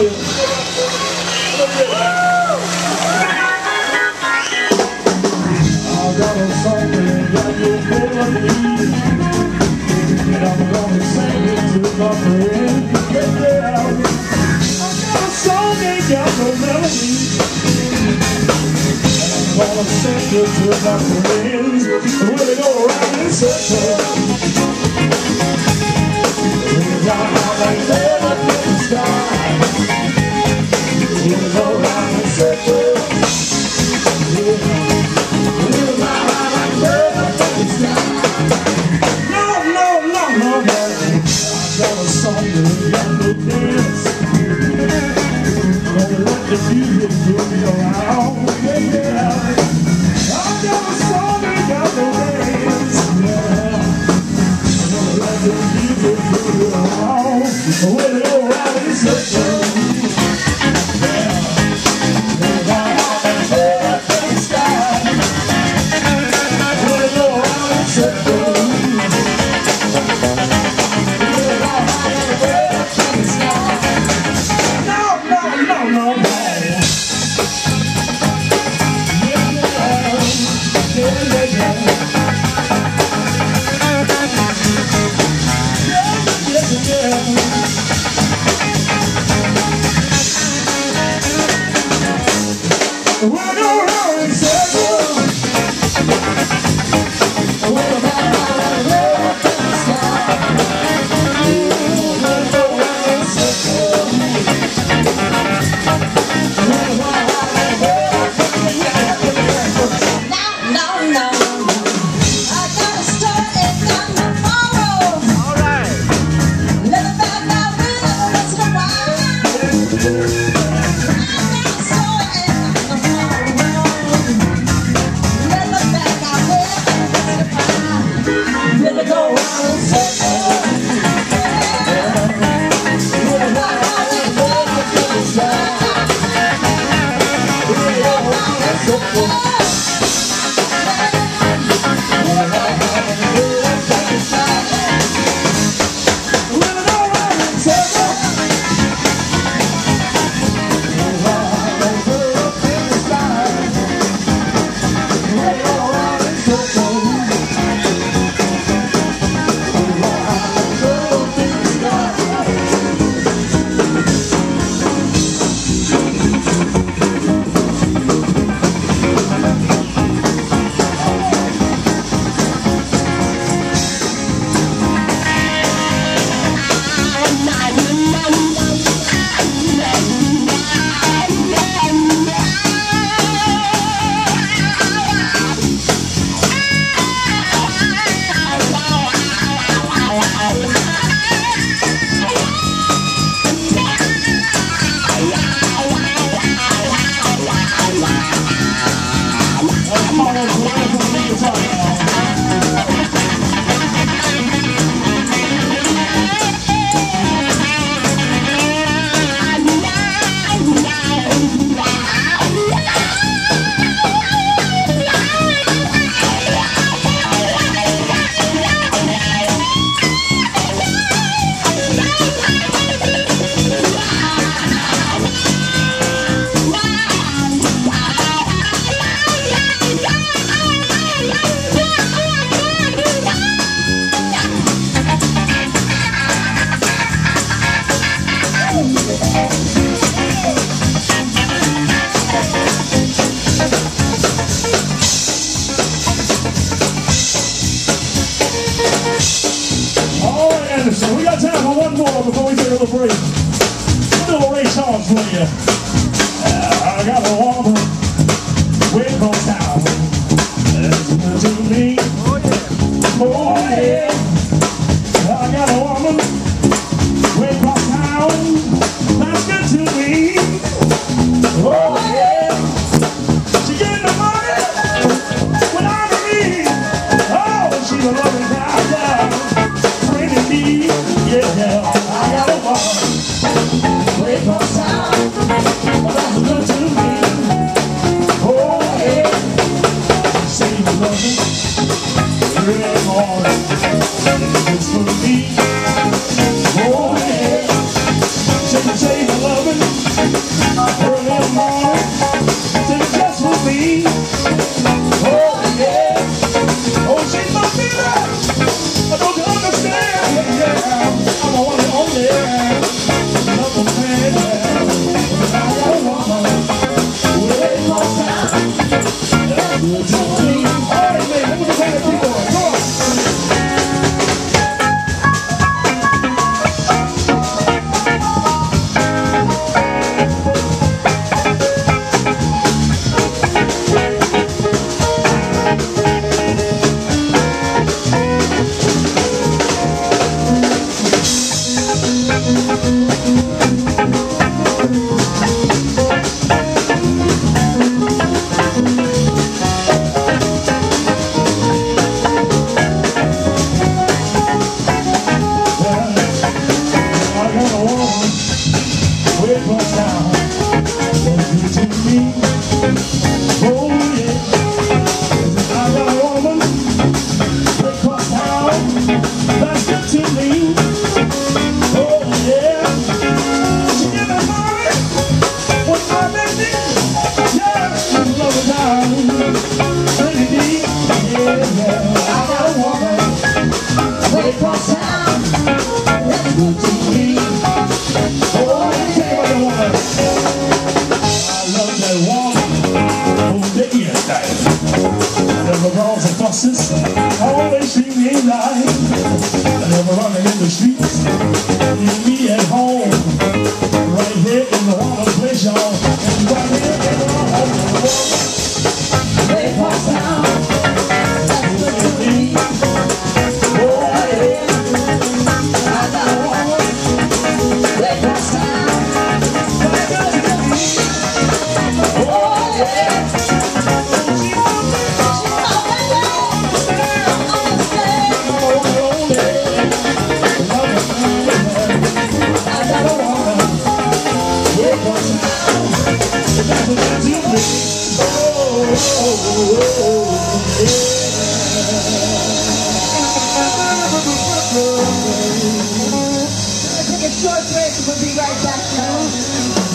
got a song that you'll never need, and I'm gonna sing it to my friends. Yeah. I got a song that got no melody, and I'm gonna sing it to my friends. When they go around in circles, down like that up in the sky. When they go around in circles, yeah. So we got time for one more before we take a little break. A little Ray Charles for you. I got a woman way from town. Listen to me. Oh yeah. I got a woman way from town. That's good to me. Oh yeah. She getting the money without me. Oh, she's a loving guy. Yeah, I got a woman way from town, but that's good to me. town. That's good to me. Oh yeah. I got a woman way across town. That's good to me. Oh yeah. She give me money when I'm in need. Yeah, she love it down. Really deep. Yeah. I got a woman way across town. That's good to me. Oh, let me tell you what I want. I love that woman who day and night. Never calls and fusses, always treat me right. Never running in the streets, leave me at home. Right here in the water place, y'all. And right here in the water. Way across town. That's good to me. Oh, yeah. I got a woman way across town. That's good to me. Oh, yeah. Take a short break and we'll be right back now.